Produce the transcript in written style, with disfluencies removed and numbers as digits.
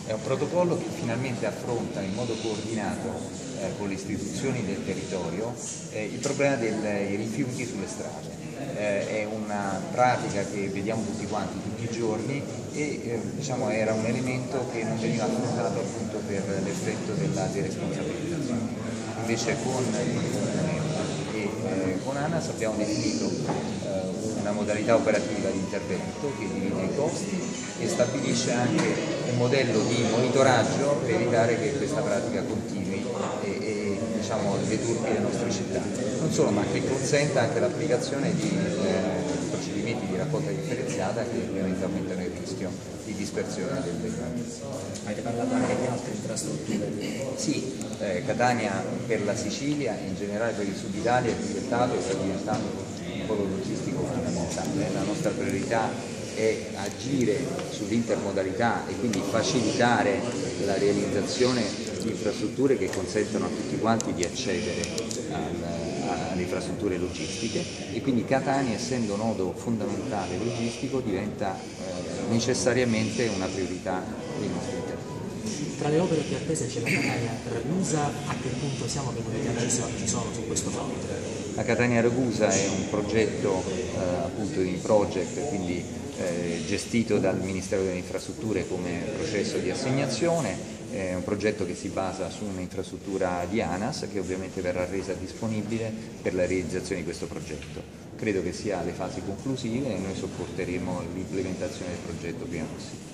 È un protocollo che finalmente affronta in modo coordinato con le istituzioni del territorio il problema dei rifiuti sulle strade. È una pratica che vediamo tutti i giorni e diciamo, era un elemento che non veniva affrontato appunto per l'effetto della deresponsabilizzazione. Invece con il Comune e con ANAS abbiamo definito una modalità operativa di intervento che divide i costi e stabilisce anche un modello di monitoraggio per evitare che questa pratica continui e diciamo, deturpi le nostre città. Non solo, ma che consenta anche l'applicazione di procedimenti di raccolta differenziata che ovviamente aumentano il rischio di dispersione del degrado. Avete parlato anche di altre infrastrutture? Sì, Catania per la Sicilia e in generale per il Sud Italia è diventato e sta diventando un polo logistico fondamentale. La nostra priorità è agire sull'intermodalità e quindi facilitare la realizzazione di infrastrutture che consentano a tutti quanti di accedere alle infrastrutture logistiche e quindi Catania, essendo nodo fondamentale logistico, diventa necessariamente una priorità dei nostri interventi. Tra le opere più attese c'è la Catania-Ragusa, a che punto siamo, che novità ci sono su questo fronte? La Catania-Ragusa è un progetto appunto in project, quindi gestito dal Ministero delle Infrastrutture come processo di assegnazione, è un progetto che si basa su un'infrastruttura di ANAS che ovviamente verrà resa disponibile per la realizzazione di questo progetto. Credo che sia alle fasi conclusive e noi sopporteremo l'implementazione del progetto prima possibile.